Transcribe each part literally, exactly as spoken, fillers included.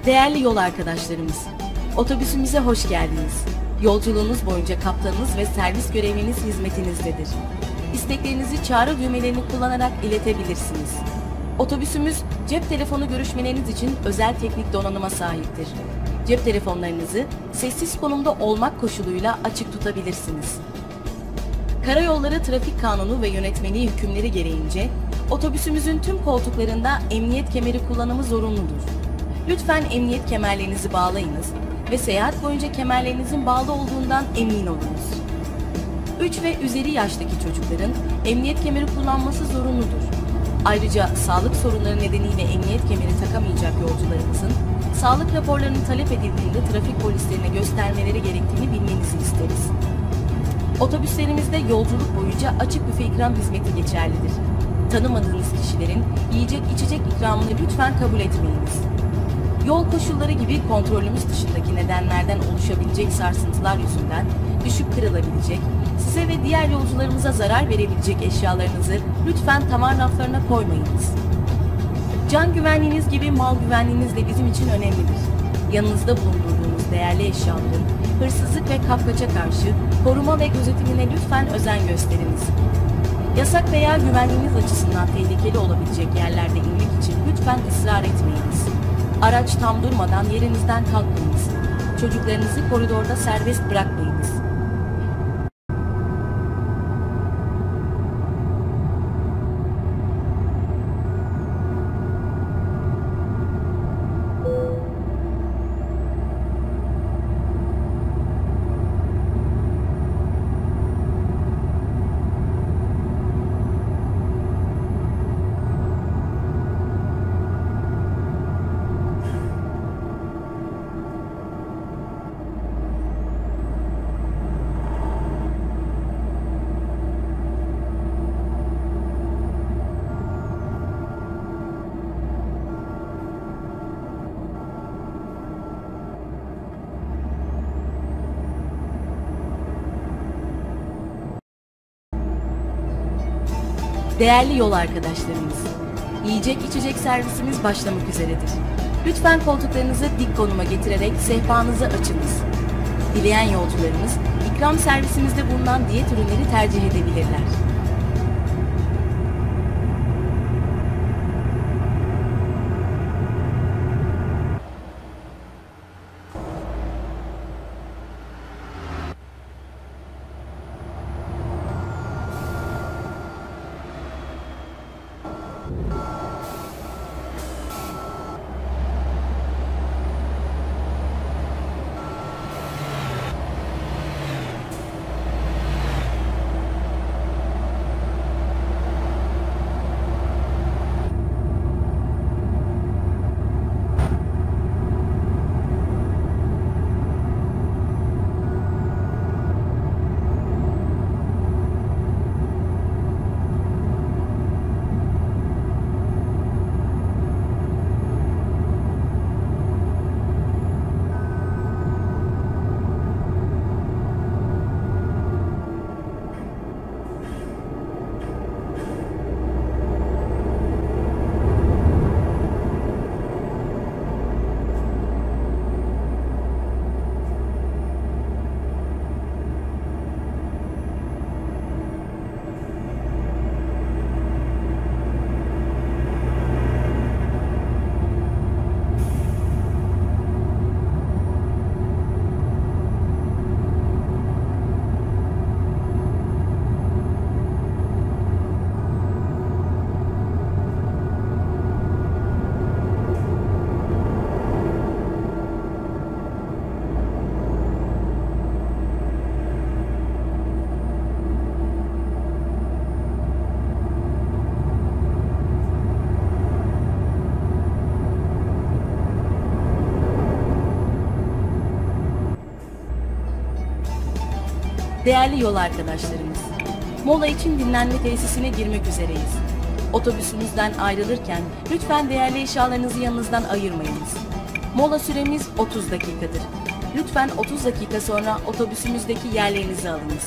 Değerli yol arkadaşlarımız, otobüsümüze hoş geldiniz. Yolculuğunuz boyunca kaptanınız ve servis görevliniz hizmetinizdedir. İsteklerinizi çağrı düğmelerini kullanarak iletebilirsiniz. Otobüsümüz cep telefonu görüşmeleriniz için özel teknik donanıma sahiptir. Cep telefonlarınızı sessiz konumda olmak koşuluyla açık tutabilirsiniz. Karayolları Trafik Kanunu ve yönetmeliği hükümleri gereğince otobüsümüzün tüm koltuklarında emniyet kemeri kullanımı zorunludur. Lütfen emniyet kemerlerinizi bağlayınız ve seyahat boyunca kemerlerinizin bağlı olduğundan emin olunuz. üç ve üzeri yaştaki çocukların emniyet kemeri kullanması zorunludur. Ayrıca sağlık sorunları nedeniyle emniyet kemeri takamayacak yolcularımızın sağlık raporlarını talep edildiğinde trafik polislerine göstermeleri gerektiğini bilmenizi isteriz. Otobüslerimizde yolculuk boyunca açık büfe ikram hizmeti geçerlidir. Tanımadığınız kişilerin yiyecek içecek ikramını lütfen kabul etmeyiniz. Yol koşulları gibi kontrolümüz dışındaki nedenlerden oluşabilecek sarsıntılar yüzünden düşüp kırılabilecek, size ve diğer yolcularımıza zarar verebilecek eşyalarınızı lütfen tavan raflarına koymayınız. Can güvenliğiniz gibi mal güvenliğiniz de bizim için önemlidir. Yanınızda bulundurduğunuz değerli eşyaların hırsızlık ve kapkaça karşı koruma ve gözetimine lütfen özen gösteriniz. Yasak veya güvenliğiniz açısından tehlikeli olabilecek yerlerde inmek için lütfen ısrar etmeyiniz. Araç tam durmadan yerinizden kalkmayınız. Çocuklarınızı koridorda serbest bırakmayınız. Değerli yol arkadaşlarımız, yiyecek içecek servisimiz başlamak üzeredir. Lütfen koltuklarınızı dik konuma getirerek sehpanızı açınız. Dileyen yolcularımız ikram servisimizde bulunan diyet ürünleri tercih edebilirler. Değerli yol arkadaşlarımız, mola için dinlenme tesisine girmek üzereyiz. Otobüsümüzden ayrılırken lütfen değerli eşyalarınızı yanınızdan ayırmayınız. Mola süremiz otuz dakikadır. Lütfen otuz dakika sonra otobüsümüzdeki yerlerinizi alınız.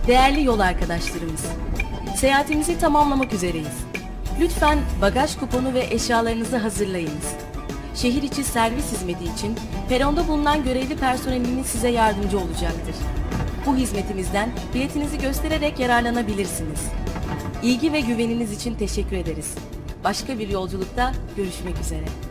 Değerli yol arkadaşlarımız, seyahatimizi tamamlamak üzereyiz. Lütfen bagaj kuponu ve eşyalarınızı hazırlayınız. Şehir içi servis hizmeti için peronda bulunan görevli personelimiz size yardımcı olacaktır. Bu hizmetimizden biletinizi göstererek yararlanabilirsiniz. İlgi ve güveniniz için teşekkür ederiz. Başka bir yolculukta görüşmek üzere.